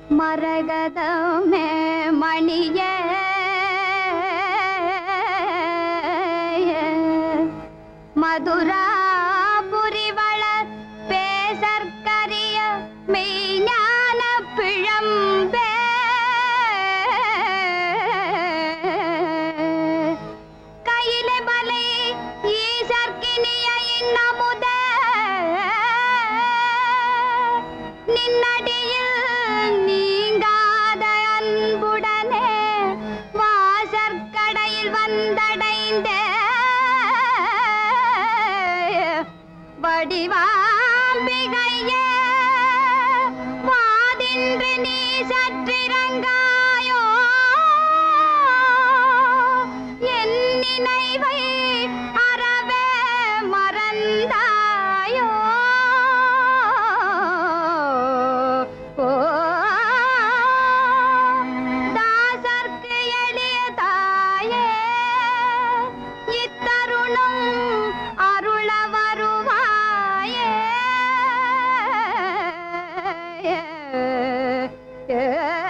மரகதமே மணியே மதுரா புரிவள பேசற்கரிய மெய்ஞான பிழம்பே கையிலே மலை ஈசற்கினிய இன்னமுத நின்னடியில் நீங்காத அன்புடனே வாசற்கடையில் வந்தடைந்த வடிவாம்பிகையே வாதின்று நீ சற்றிரங்காயோ என் நினைவை அறவே மறந்தாயோ தாசர்க்கு எளிய தாயே இத்தருணம் அருள வருவாயே